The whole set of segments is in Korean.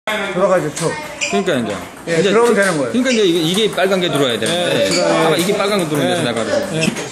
들어가죠, 툭. 그러니까 이제. 예, 들어오면 되는 거예요. 그러니까 이제 이게 빨간 게 들어와야 되는데. 예, 아마 이게 빨간 게 들어오는 데서 나가지고.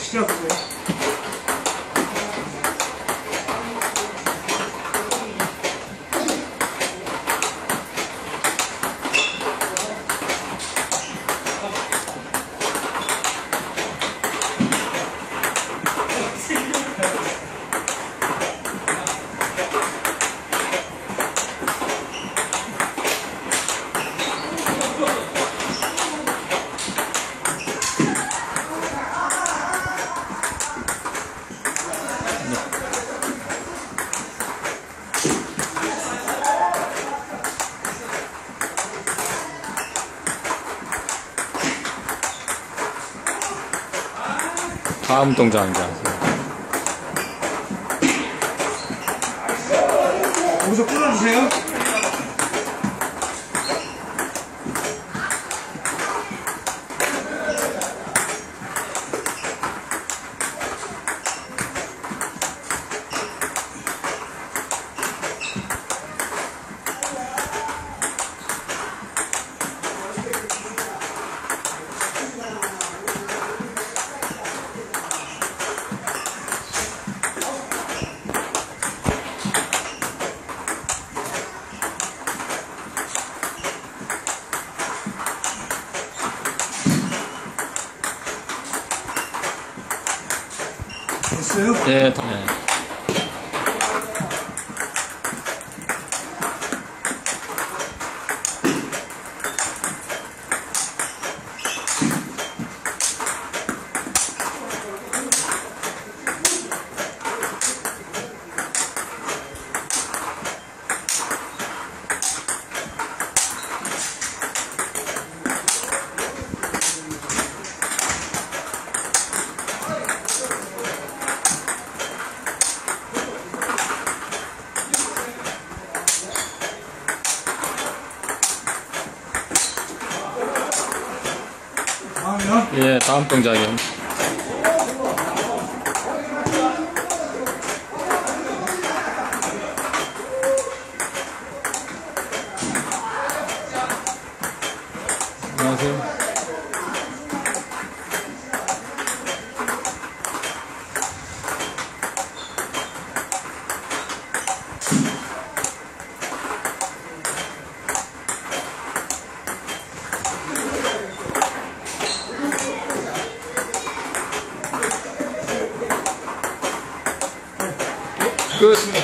다음 동작입니다. 여기서 끊어주세요. 됐어요? 네, 네. 예, 다음 동작이요. 안녕하세요. 끝.